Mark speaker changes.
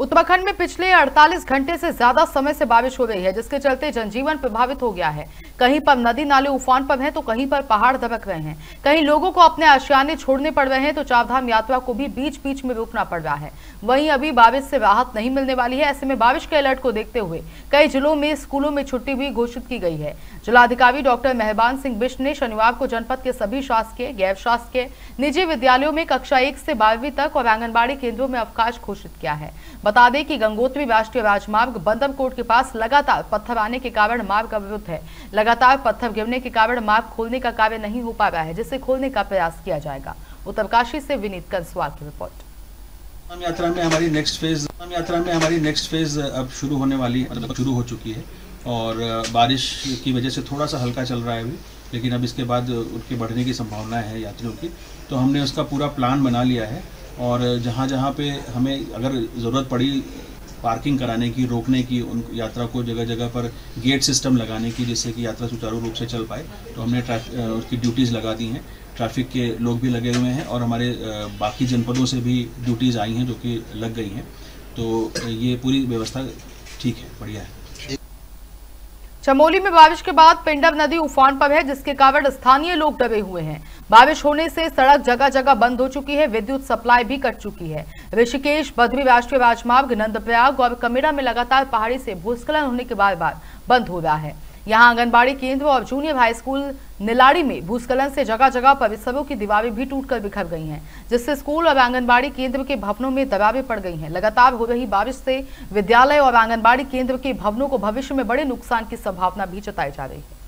Speaker 1: उत्तराखंड में पिछले 48 घंटे से ज्यादा समय से बारिश हो रही है, जिसके चलते जनजीवन प्रभावित हो गया है। कहीं पर नदी नाले उफान पर हैं तो कहीं पर पहाड़ दबक रहे हैं। कहीं लोगों को अपने आशियाने छोड़ने पड़ रहे हैं तो चारधाम यात्रा को भी बीच बीच में रोकना पड़ रहा है। वहीं अभी बारिश से राहत नहीं मिलने वाली है। ऐसे में बारिश के अलर्ट को देखते हुए कई जिलों में स्कूलों में छुट्टी भी घोषित की गई है। जिलाधिकारी डॉक्टर मेहरबान सिंह बिष्ट ने शनिवार को जनपद के सभी शासकीय, गैर शासकीय, निजी विद्यालयों में कक्षा 1 से 12वीं तक और आंगनबाड़ी केंद्रों में अवकाश घोषित किया है। बता दें कि गंगोत्री राष्ट्रीय राजमार्ग बंदरकोट के पास लगातार पत्थर आने के कारण मार्ग अवरुद्ध है। लगातार पत्थर गिरने के कारण मार्ग खोलने का कार्य नहीं हो पा रहा है, जिसे खोलने का प्रयास किया जाएगा। उत्तरकाशी से विनीत कंसवाल की रिपोर्ट।
Speaker 2: यात्रा में हमारी नेक्स्ट फेज अब शुरू होने वाली, मतलब शुरू हो चुकी है और बारिश की वजह से थोड़ा सा हल्का चल रहा है अभी, लेकिन अब इसके बाद उनके बढ़ने की संभावना है यात्रियों की। तो हमने उसका पूरा प्लान बना लिया है और जहाँ जहाँ पे हमें अगर ज़रूरत पड़ी पार्किंग कराने की, रोकने की, उन यात्रा को जगह जगह पर गेट सिस्टम लगाने की, जिससे कि यात्रा सुचारू रूप से चल पाए, तो हमने उसकी ड्यूटीज़ लगा दी हैं। ट्रैफिक के लोग भी लगे हुए हैं और हमारे बाकी जनपदों से भी ड्यूटीज़ आई हैं जो कि लग गई हैं। तो ये पूरी व्यवस्था ठीक है, बढ़िया है।
Speaker 1: चमोली में बारिश के बाद पिंडर नदी उफान पर है, जिसके कारण स्थानीय लोग डरे हुए हैं। बारिश होने से सड़क जगह जगह बंद हो चुकी है, विद्युत सप्लाई भी कट चुकी है। ऋषिकेश बद्री राष्ट्रीय राजमार्ग नंदप्रयाग और कमेरा में लगातार पहाड़ी से भूस्खलन होने के बाद बंद हो रहा है। यहां आंगनबाड़ी केंद्र और जूनियर हाई स्कूल निलाड़ी में भूस्खलन से जगह जगह परिसरों की दीवारें भी टूटकर बिखर गई हैं, जिससे स्कूल और आंगनबाड़ी केंद्र के भवनों में दरारें पड़ गई हैं। लगातार हो रही बारिश से विद्यालय और आंगनबाड़ी केंद्र के भवनों को भविष्य में बड़े नुकसान की संभावना भी जताई जा रही है।